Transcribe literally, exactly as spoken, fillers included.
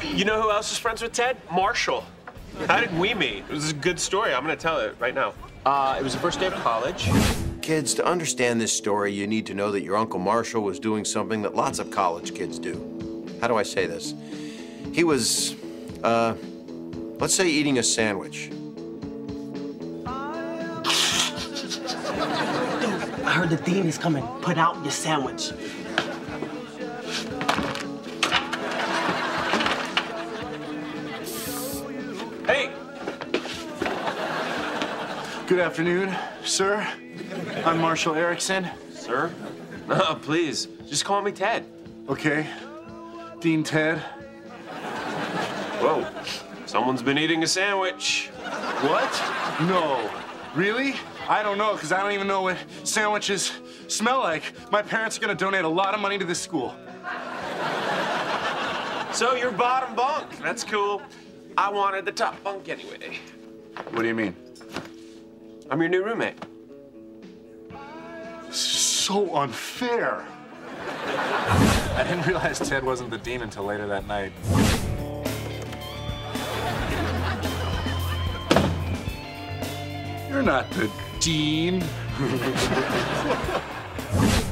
You know who else is friends with Ted? Marshall. How did we meet? It was a good story. I'm gonna tell it right now. Uh, it was the first day of college. Kids, to understand this story, you need to know that your Uncle Marshall was doing something that lots of college kids do. How do I say this? He was, uh, let's say eating a sandwich. I heard the dean is coming. Put out your sandwich. Hey! Good afternoon, sir. I'm Marshall Erickson. Sir? No, please. Just call me Ted. Okay. Dean Ted. Whoa. Someone's been eating a sandwich. What? No. Really? I don't know, because I don't even know what sandwiches smell like. My parents are going to donate a lot of money to this school. So you're bottom bunk. That's cool. I wanted the top bunk anyway. What do you mean? I'm your new roommate. So unfair. I didn't realize Ted wasn't the dean until later that night. You're not the dean.